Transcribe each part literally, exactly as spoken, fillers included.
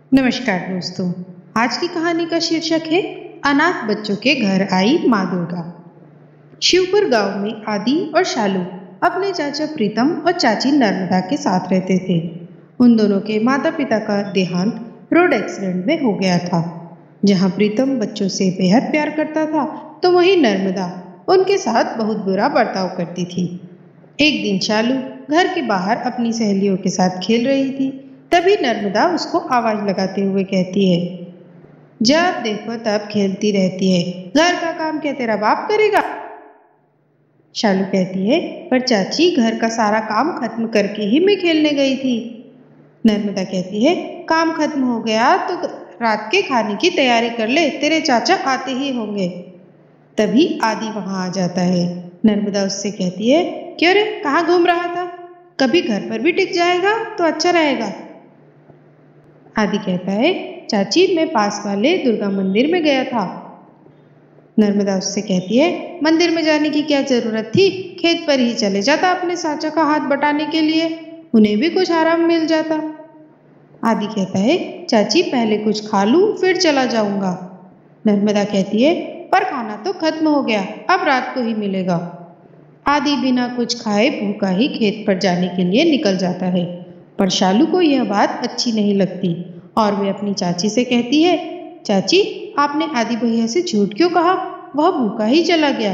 नमस्कार दोस्तों। आज की कहानी का शीर्षक है अनाथ बच्चों के घर आई माँ दुर्गा। शिवपुर गांव में आदि और शालू अपने चाचा प्रीतम और चाची नर्मदा के साथ रहते थे। उन दोनों के माता पिता का देहांत रोड एक्सीडेंट में हो गया था। जहां प्रीतम बच्चों से बेहद प्यार करता था, तो वहीं नर्मदा उनके साथ बहुत बुरा बर्ताव करती थी। एक दिन शालू घर के बाहर अपनी सहेलियों के साथ खेल रही थी। तभी नर्मदा उसको आवाज लगाते हुए कहती है, जब देखो तब खेलती रहती है, घर का काम क्या तेरा बाप करेगा? शालू कहती है, पर चाची घर का सारा काम खत्म करके ही मैं खेलने गई थी। नर्मदा कहती है, काम खत्म हो गया तो रात के खाने की तैयारी कर ले, तेरे चाचा आते ही होंगे। तभी आदि वहां आ जाता है। नर्मदा उससे कहती है, क्यों रे, कहाँ घूम रहा था? कभी घर पर भी टिक जाएगा तो अच्छा रहेगा। आदि कहता है, चाची मैं पास वाले दुर्गा मंदिर में गया था। नर्मदा उससे कहती है, मंदिर में जाने की क्या जरूरत थी? खेत पर ही चले जाता अपने चाचा का हाथ बटाने के लिए, उन्हें भी कुछ आराम मिल जाता। आदि कहता है, चाची पहले कुछ खा लूं फिर चला जाऊंगा। नर्मदा कहती है, पर खाना तो खत्म हो गया, अब रात को ही मिलेगा। आदि बिना कुछ खाए भूखा ही खेत पर जाने के लिए निकल जाता है। पर शालू को यह बात अच्छी नहीं लगती और वे अपनी चाची से कहती है, चाची आपने आदि भैया से झूठ क्यों कहा? वह भूखा ही चला गया।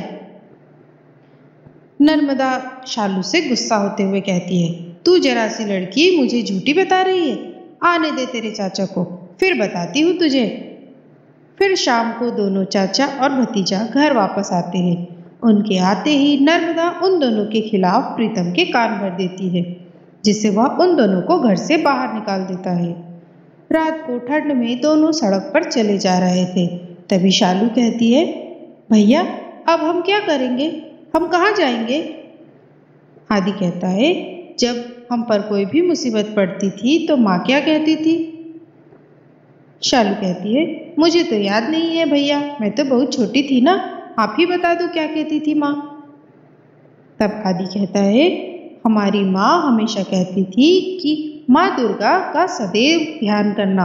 नर्मदा शालू से गुस्सा होते हुए कहती है, तू जरा सी लड़की मुझे झूठी बता रही है, आने दे तेरे चाचा को, फिर बताती हूँ तुझे। फिर शाम को दोनों चाचा और भतीजा घर वापस आते हैं। उनके आते ही नर्मदा उन दोनों के खिलाफ प्रीतम के कान भर देती है, जिससे वह उन दोनों को घर से बाहर निकाल देता है। रात को ठंड में दोनों सड़क पर चले जा रहे थे। तभी शालू कहती है, भैया अब हम क्या करेंगे? हम कहाँ जाएंगे? आदि कहता है, जब हम पर कोई भी मुसीबत पड़ती थी तो माँ क्या कहती थी? शालू कहती है, मुझे तो याद नहीं है भैया, मैं तो बहुत छोटी थी ना, आप ही बता दो क्या कहती थी माँ। तब आदि कहता है, हमारी माँ हमेशा कहती थी कि माँ दुर्गा का सदैव ध्यान करना,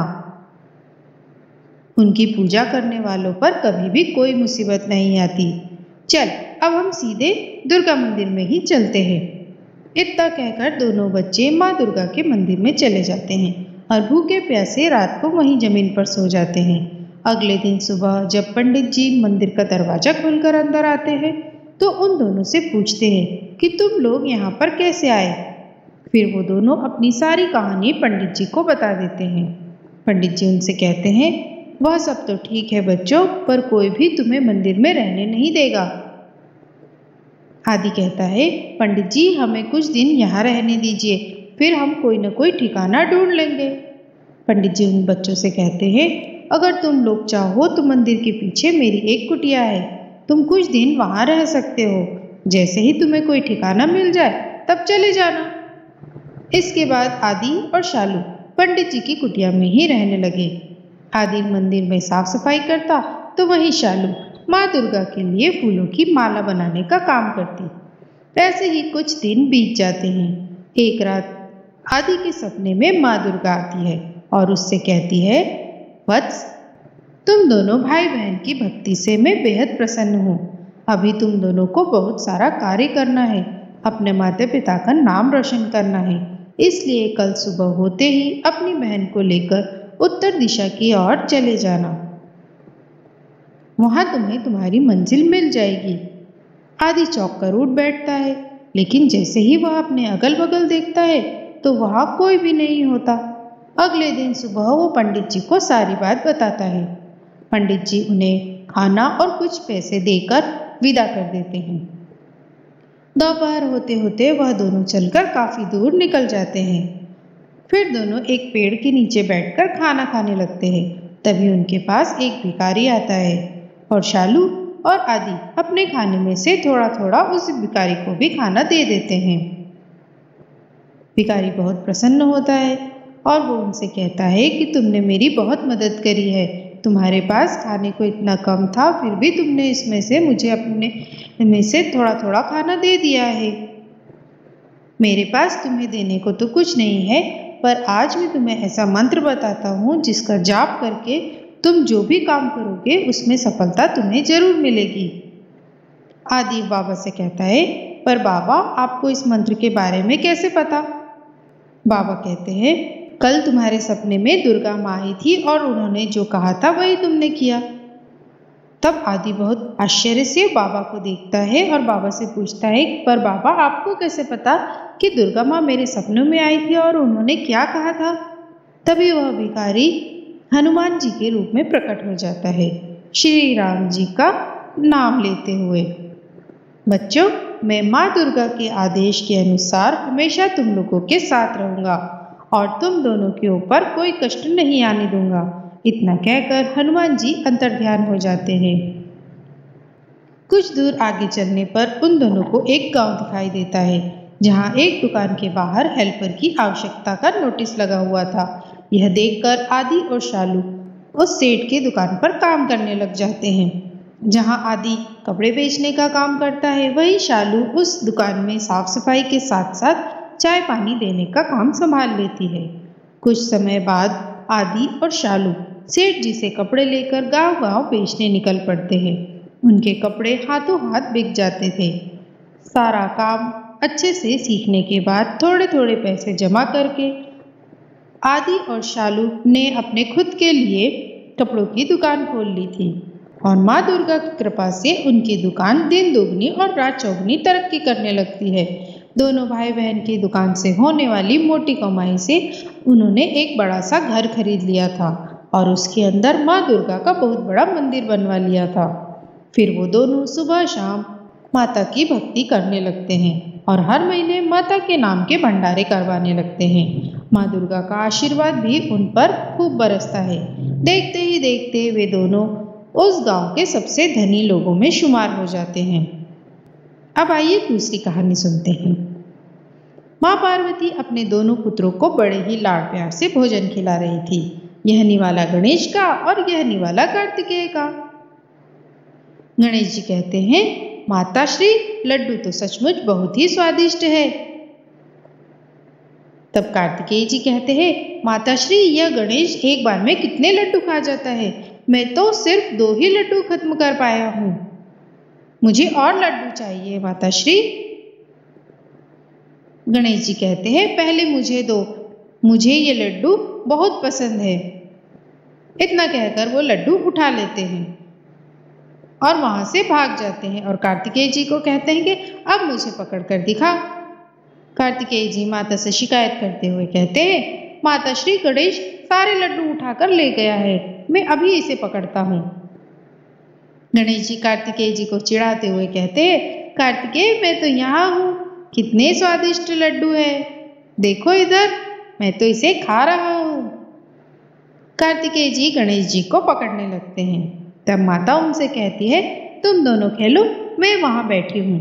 उनकी पूजा करने वालों पर कभी भी कोई मुसीबत नहीं आती। चल अब हम सीधे दुर्गा मंदिर में ही चलते हैं। इतना कहकर दोनों बच्चे माँ दुर्गा के मंदिर में चले जाते हैं और भूखे प्यासे रात को वहीं जमीन पर सो जाते हैं। अगले दिन सुबह जब पंडित जी मंदिर का दरवाजा खोलकर अंदर आते हैं, तो उन दोनों से पूछते हैं कि तुम लोग यहाँ पर कैसे आए। फिर वो दोनों अपनी सारी कहानी पंडित जी को बता देते हैं। पंडित जी उनसे कहते हैं, वह सब तो ठीक है बच्चों, पर कोई भी तुम्हें मंदिर में रहने नहीं देगा। आदि कहता है, पंडित जी हमें कुछ दिन यहाँ रहने दीजिए, फिर हम कोई न कोई ठिकाना ढूंढ लेंगे। पंडित जी उन बच्चों से कहते हैं, अगर तुम लोग चाहो तो मंदिर के पीछे मेरी एक कुटिया है, तुम कुछ दिन वहां रह सकते हो, जैसे ही तुम्हें कोई ठिकाना मिल जाए तब चले जाना। इसके बाद आदि और शालू पंडित जी की कुटिया में ही रहने लगे। आदि मंदिर में साफ सफाई करता तो वहीं शालू माँ दुर्गा के लिए फूलों की माला बनाने का काम करती। ऐसे ही कुछ दिन बीत जाते हैं। एक रात आदि के सपने में माँ दुर्गा आती है और उससे कहती है, वत्स तुम दोनों भाई बहन की भक्ति से मैं बेहद प्रसन्न हूँ। अभी तुम दोनों को बहुत सारा कार्य करना है, अपने माता पिता का नाम रोशन करना है, इसलिए कल सुबह होते ही अपनी बहन को लेकर उत्तर दिशा की ओर चले जाना, वहां तुम्हें तुम्हारी मंजिल मिल जाएगी। आदि चौंक कर उठ बैठता है, लेकिन जैसे ही वह अपने अगल बगल देखता है तो वहां कोई भी नहीं होता। अगले दिन सुबह वो पंडित जी को सारी बात बताता है। पंडित जी उन्हें खाना और कुछ पैसे देकर विदा कर देते हैं। दोपहर होते होते वह दोनों चलकर काफी दूर निकल जाते हैं। फिर दोनों एक पेड़ के नीचे बैठकर खाना खाने लगते हैं। तभी उनके पास एक भिखारी आता है और शालू और आदि अपने खाने में से थोड़ा थोड़ा उस भिखारी को भी खाना दे देते हैं। भिखारी बहुत प्रसन्न होता है और वो उनसे कहता है कि तुमने मेरी बहुत मदद करी है, तुम्हारे पास खाने को इतना कम था, फिर भी तुमने इसमें से मुझे अपने में से थोड़ा थोड़ा खाना दे दिया है। मेरे पास तुम्हें देने को तो कुछ नहीं है, पर आज मैं तुम्हें ऐसा मंत्र बताता हूँ जिसका जाप करके तुम जो भी काम करोगे उसमें सफलता तुम्हें जरूर मिलेगी। आदि बाबा से कहता है, पर बाबा आपको इस मंत्र के बारे में कैसे पता? बाबा कहते हैं, कल तुम्हारे सपने में दुर्गा माँ आई थी और उन्होंने जो कहा था वही तुमने किया। तब आदि बहुत आश्चर्य से बाबा को देखता है और बाबा से पूछता है, पर बाबा आपको कैसे पता कि दुर्गा माँ मेरे सपनों में आई थी और उन्होंने क्या कहा था? तभी वह भिखारी हनुमान जी के रूप में प्रकट हो जाता है, श्री राम जी का नाम लेते हुए। बच्चों, मैं माँ दुर्गा के आदेश के अनुसार हमेशा तुम लोगों के साथ रहूंगा और तुम दोनों के ऊपर कोई कष्ट नहीं आने दूंगा। इतना कहकर हनुमान जी अंतर्ध्यान हो जाते हैं। कुछ दूर आगे चलने पर उन दोनों को एक गांव दिखाई देता है, जहां एक दुकान के बाहर हेल्पर की आवश्यकता का नोटिस लगा हुआ था। यह देखकर आदि और शालू उस सेठ की दुकान पर काम करने लग जाते हैं। जहां आदि कपड़े बेचने का काम करता है, वहीं शालू उस दुकान में साफ सफाई के साथ साथ चाय पानी देने का काम संभाल लेती है। कुछ समय बाद आदि और शालू सेठ जी से कपड़े लेकर गांव गांव बेचने निकल पड़ते हैं। उनके कपड़े हाथों हाथ बिक जाते थे। सारा काम अच्छे से सीखने के बाद थोड़े थोड़े पैसे जमा करके आदि और शालू ने अपने खुद के लिए कपड़ों की दुकान खोल ली थी और माँ दुर्गा की कृपा से उनकी दुकान दिन दोगुनी और रात चौगुनी तरक्की करने लगती है। दोनों भाई बहन की दुकान से होने वाली मोटी कमाई से उन्होंने एक बड़ा सा घर खरीद लिया था और उसके अंदर माँ दुर्गा का बहुत बड़ा मंदिर बनवा लिया था। फिर वो दोनों सुबह शाम माता की भक्ति करने लगते हैं और हर महीने माता के नाम के भंडारे करवाने लगते हैं। माँ दुर्गा का आशीर्वाद भी उन पर खूब बरसता है। देखते ही देखते वे दोनों उस गांव के सबसे धनी लोगों में शुमार हो जाते हैं। अब आइए दूसरी कहानी सुनते हैं। माँ पार्वती अपने दोनों पुत्रों को बड़े ही लाड़ प्यार से भोजन खिला रही थी। यह निवाला गणेश का और यह निवाला कार्तिकेय का। गणेश जी कहते हैं, माता श्री, लड्डू तो सचमुच बहुत ही स्वादिष्ट है। तब कार्तिकेय जी कहते हैं, माता श्री, यह गणेश एक बार में कितने लड्डू खा जाता है? मैं तो सिर्फ दो ही लड्डू खत्म कर पाया हूँ। मुझे और लड्डू चाहिए माता श्री। गणेश जी कहते हैं, पहले मुझे दो, मुझे ये लड्डू बहुत पसंद है। इतना कहकर वो लड्डू उठा लेते हैं और वहां से भाग जाते हैं और कार्तिकेय जी को कहते हैं कि अब मुझे पकड़ कर दिखा। कार्तिकेय जी माता से शिकायत करते हुए कहते हैं, माता श्री, गणेश सारे लड्डू उठाकर ले गया है, मैं अभी इसे पकड़ता हूँ। गणेश जी कार्तिकेय जी को चिढ़ाते हुए कहते हैं, कार्तिकेय, मैं तो यहाँ हूँ, कितने स्वादिष्ट लड्डू है, देखो इधर, मैं तो इसे खा रहा हूँ। कार्तिकेय जी गणेश जी को पकड़ने लगते हैं। तब माता उनसे कहती है, तुम दोनों खेलो, मैं वहां बैठी हूँ।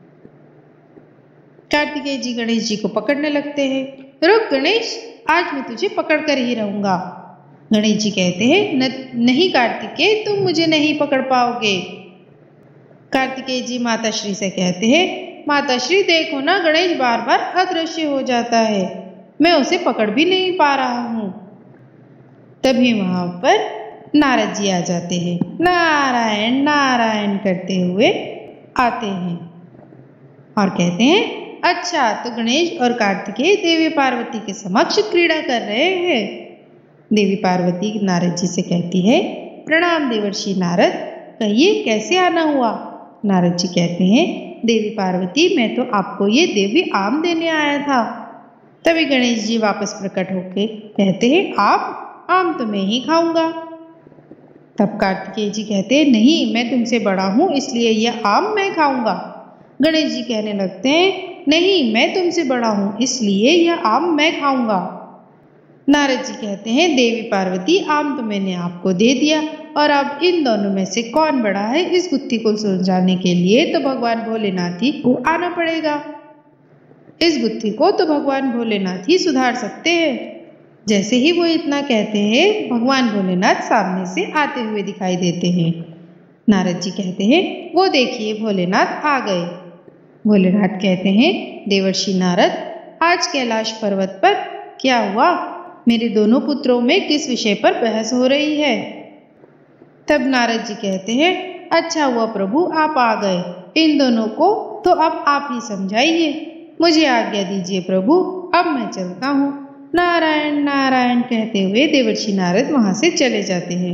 कार्तिकेय जी गणेश जी को पकड़ने लगते हैं। रुक गणेश, आज मैं तुझे पकड़ कर ही रहूंगा। गणेश जी कहते हैं, न, नहीं कार्तिकेय, तुम मुझे नहीं पकड़ पाओगे। कार्तिकेय जी माता श्री से कहते हैं, माता श्री, देखो ना, गणेश बार बार अदृश्य हो जाता है, मैं उसे पकड़ भी नहीं पा रहा हूँ। तभी वहां पर नारद जी आ जाते हैं, नारायण नारायण करते हुए आते हैं और कहते हैं, अच्छा, तो गणेश और कार्तिकेय देवी पार्वती के समक्ष क्रीड़ा कर रहे हैं। देवी पार्वती नारद जी से कहती है, प्रणाम देवर्षि नारद, कहिए कैसे आना हुआ? नारद जी कहते हैं, देवी पार्वती, मैं तो आपको ये देवी आम देने आया था। तभी गणेश जी वापस प्रकट होके कहते हैं, आप आम तो मैं ही खाऊंगा। तब कार्तिकेय जी कहते हैं, नहीं, मैं तुमसे बड़ा हूं, इसलिए यह आम मैं खाऊंगा। गणेश जी कहने लगते हैं, नहीं, मैं तुमसे बड़ा हूं, इसलिए यह आम मैं खाऊंगा। नारद जी कहते हैं, देवी पार्वती, आम तो मैंने आपको दे दिया और अब इन दोनों में से कौन बड़ा है, इस गुत्थी को सुलझाने के लिए तो भगवान भोलेनाथ ही को आना पड़ेगा। इस गुत्थी को तो भगवान भोलेनाथ ही सुधार सकते हैं। जैसे ही वो इतना कहते हैं, भगवान भोलेनाथ सामने से आते हुए दिखाई देते हैं। नारद जी कहते हैं, वो देखिए, भोलेनाथ आ गए। भोलेनाथ कहते हैं, देवर्षि नारद, आज कैलाश पर्वत पर क्या हुआ? मेरे दोनों पुत्रों में किस विषय पर बहस हो रही है? तब नारद जी कहते हैं, अच्छा हुआ प्रभु आप आ गए, इन दोनों को तो अब आप ही समझाइए। मुझे आज्ञा दीजिए प्रभु, अब मैं चलता हूँ। नारायण नारायण कहते हुए देवर्षि नारद वहां से चले जाते हैं।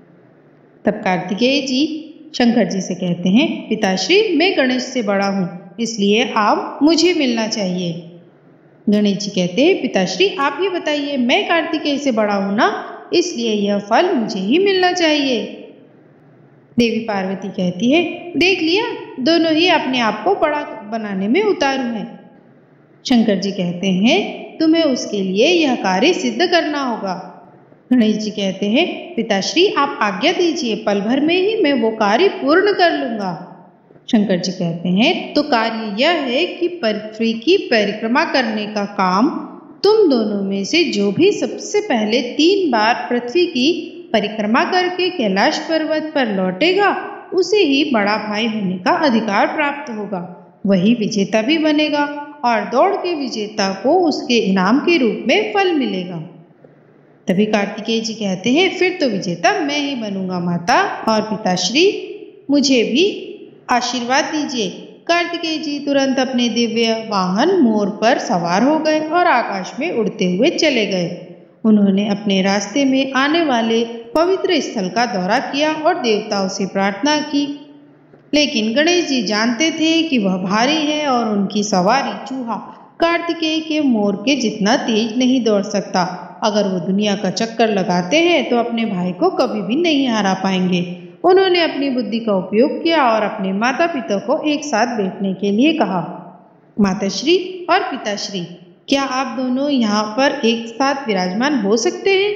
तब कार्तिकेय जी शंकर जी से कहते हैं, पिताश्री मैं गणेश से बड़ा हूँ, इसलिए आप मुझे मिलना चाहिए। गणेश जी कहते हैं, पिताश्री आप ही बताइए, मैं कार्तिकेय से बड़ा हूँ ना, इसलिए यह फल मुझे ही मिलना चाहिए। देवी पार्वती कहती है, देख लिया, दोनों ही अपने आप को बड़ा बनाने में उतारू हैं। शंकर जी कहते हैं, तुम्हें उसके लिए यह कार्य सिद्ध करना होगा। गणेश जी कहते हैं, पिताश्री आप आज्ञा दीजिए, पल भर में ही मैं वो कार्य पूर्ण कर लूंगा। शंकर जी कहते हैं, तो कार्य यह है कि पृथ्वी की परिक्रमा करने का काम तुम दोनों में से जो भी सबसे पहले तीन बार पृथ्वी की परिक्रमा करके कैलाश पर्वत पर लौटेगा, उसे ही बड़ा भाई होने का अधिकार प्राप्त होगा। वही विजेता भी बनेगा और दौड़ के विजेता को उसके इनाम के रूप में फल मिलेगा। तभी कार्तिकेय जी कहते हैं, फिर तो विजेता मैं ही बनूंगा माता, और पिताश्री मुझे भी आशीर्वाद दीजिए। कार्तिकेय जी तुरंत अपने दिव्य वाहन मोर पर सवार हो गए और आकाश में उड़ते हुए चले गए। उन्होंने अपने रास्ते में आने वाले पवित्र स्थल का दौरा किया और देवताओं से प्रार्थना की, लेकिन गणेश जी जानते थे कि वह भारी है और उनकी सवारी चूहा कार्तिकेय के मोर के जितना तेज नहीं दौड़ सकता। अगर वो दुनिया का चक्कर लगाते हैं तो अपने भाई को कभी भी नहीं हरा पाएंगे। उन्होंने अपनी बुद्धि का उपयोग किया और अपने माता पिता को एक साथ बैठने के लिए कहा। माताश्री और पिताश्री, क्या आप दोनों यहाँ पर एक साथ विराजमान हो सकते हैं?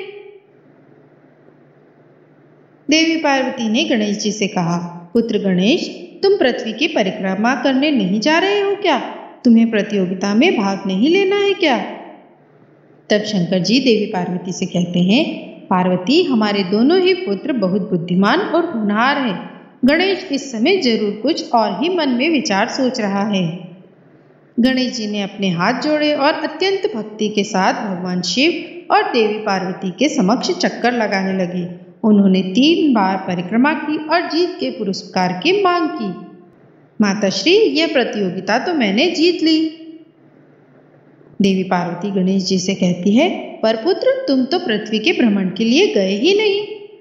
देवी पार्वती ने गणेश जी से कहा, पुत्र गणेश, तुम पृथ्वी की परिक्रमा करने नहीं जा रहे हो क्या? तुम्हें प्रतियोगिता में भाग नहीं लेना है क्या? तब शंकर जी देवी पार्वती से कहते हैं, पार्वती हमारे दोनों ही पुत्र बहुत बुद्धिमान और होनहार हैं। गणेश इस समय जरूर कुछ और ही मन में विचार सोच रहा है। गणेश जी ने अपने हाथ जोड़े और अत्यंत भक्ति के साथ भगवान शिव और देवी पार्वती के समक्ष चक्कर लगाने लगे। उन्होंने तीन बार परिक्रमा की और जीत के पुरस्कार की मांग की। माताश्री, यह प्रतियोगिता तो मैंने जीत ली। देवी पार्वती गणेश जी से कहती है, पर पुत्र तुम तो पृथ्वी के भ्रमण के लिए गए ही नहीं।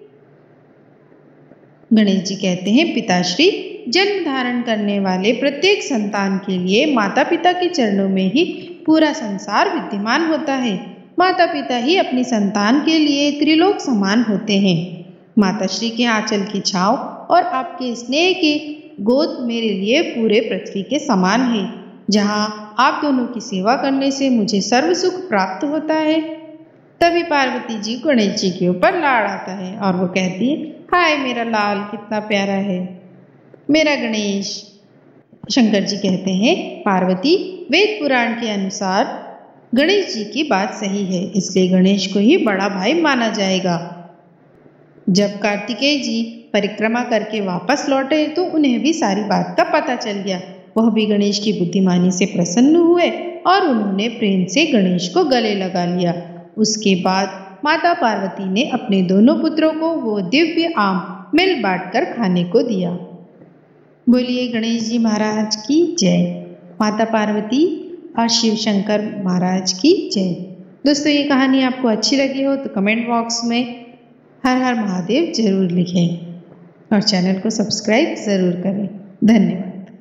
गणेश जी कहते हैं, पिताश्री, जन्म धारण करने वाले प्रत्येक संतान के लिए माता पिता के चरणों में ही पूरा संसार विद्यमान होता है। माता पिता ही अपनी संतान के लिए त्रिलोक समान होते हैं। माताश्री के आंचल की छांव और आपके स्नेह की गोद मेरे लिए पूरे पृथ्वी के समान है। जहाँ आप दोनों की सेवा करने से मुझे सर्व सुख प्राप्त होता है। तभी पार्वती जी गणेश जी के ऊपर लाड़ आता है और वो कहती है, हाय मेरा लाल कितना प्यारा है, मेरा गणेश। शंकर जी कहते हैं, पार्वती, वेद पुराण के अनुसार गणेश जी की बात सही है, इसलिए गणेश को ही बड़ा भाई माना जाएगा। जब कार्तिकेय जी परिक्रमा करके वापस लौटे तो उन्हें भी सारी बात का पता चल गया। वह भी गणेश की बुद्धिमानी से प्रसन्न हुए और उन्होंने प्रेम से गणेश को गले लगा लिया। उसके बाद माता पार्वती ने अपने दोनों पुत्रों को वो दिव्य आम मिल बांट कर खाने को दिया। बोलिए गणेश जी महाराज की जय। माता पार्वती और शिव शंकर महाराज की जय। दोस्तों, ये कहानी आपको अच्छी लगी हो तो कमेंट बॉक्स में हर हर महादेव जरूर लिखें और चैनल को सब्सक्राइब ज़रूर करें। धन्यवाद।